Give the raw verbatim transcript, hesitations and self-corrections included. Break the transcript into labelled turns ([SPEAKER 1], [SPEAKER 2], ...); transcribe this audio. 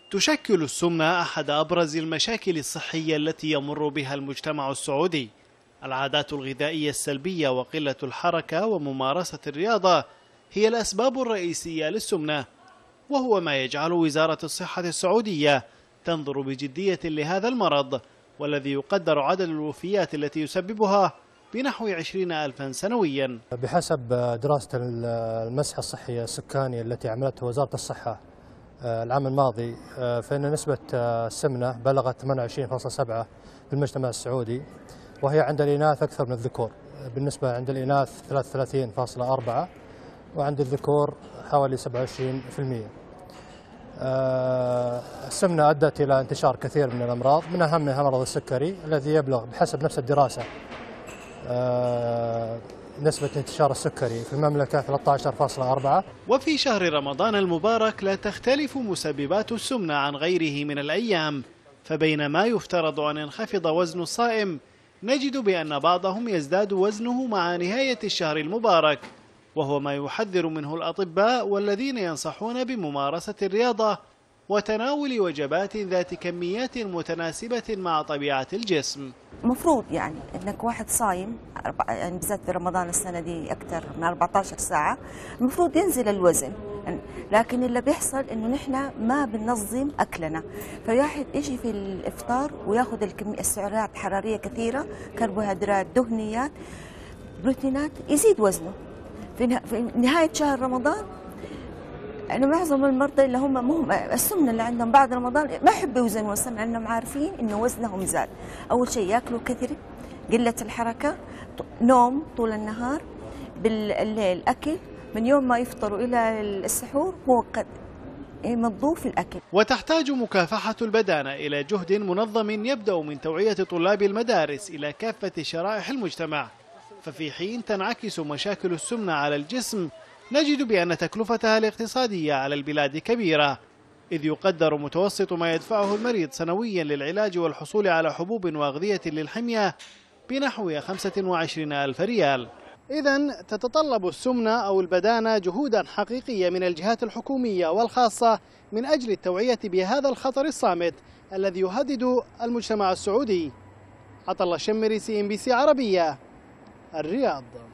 [SPEAKER 1] تشكل السمنة أحد أبرز المشاكل الصحية التي يمر بها المجتمع السعودي. العادات الغذائية السلبية وقلة الحركة وممارسة الرياضة هي الأسباب الرئيسية للسمنة، وهو ما يجعل وزارة الصحة السعودية تنظر بجدية لهذا المرض، والذي يقدر عدد الوفيات التي يسببها بنحو عشرين ألفا سنويا.
[SPEAKER 2] بحسب دراسة المسح الصحي السكاني التي عملتها وزارة الصحة العام الماضي، فإن نسبة السمنة بلغت ثمانية وعشرين فاصلة سبعة في المجتمع السعودي، وهي عند الإناث أكثر من الذكور. بالنسبة عند الإناث ثلاثة وثلاثين فاصلة أربعة وعند الذكور حوالي سبعة وعشرين بالمئة. السمنة أدت إلى انتشار كثير من الأمراض، من أهمها مرض السكري الذي يبلغ بحسب نفس الدراسة نسبة انتشار السكري في المملكة ثلاثة عشر فاصلة أربعة.
[SPEAKER 1] وفي شهر رمضان المبارك لا تختلف مسببات السمنة عن غيره من الأيام، فبينما يفترض أن ينخفض وزن الصائم، نجد بأن بعضهم يزداد وزنه مع نهاية الشهر المبارك، وهو ما يحذر منه الأطباء والذين ينصحون بممارسة الرياضة وتناول وجبات ذات كميات متناسبة مع طبيعة الجسم.
[SPEAKER 3] مفروض يعني انك واحد صايم، يعني بالذات في رمضان السنه دي اكثر من أربعة عشر ساعه، المفروض ينزل الوزن، لكن اللي بيحصل انه نحن ما بننظم اكلنا، فواحد يجي في الافطار وياخذ الكميه السعرات حراريه كثيره، كربوهيدرات، دهنيات، بروتينات، يزيد وزنه في نهايه شهر رمضان. يعني معظم المرضى اللي هم مهم السمنه اللي عندهم بعد رمضان ما يحبوا يوزنوا السمنه، لانهم عارفين انه وزنهم زاد. اول شيء ياكلوا كثير، قله الحركه، نوم طول النهار، بالليل اكل، من يوم ما يفطروا الى السحور هو قد يمضوا في الاكل.
[SPEAKER 1] وتحتاج مكافحه البدانه الى جهد منظم يبدا من توعيه طلاب المدارس الى كافه شرائح المجتمع، ففي حين تنعكس مشاكل السمنه على الجسم، نجد بأن تكلفتها الاقتصادية على البلاد كبيرة، إذ يقدر متوسط ما يدفعه المريض سنويا للعلاج والحصول على حبوب وأغذية للحمية بنحو خمسة وعشرين ألف ريال. إذن تتطلب السمنة أو البدانة جهودا حقيقية من الجهات الحكومية والخاصة من أجل التوعية بهذا الخطر الصامت الذي يهدد المجتمع السعودي. عطا الله الشمري، سي إم بي سي عربية، الرياض.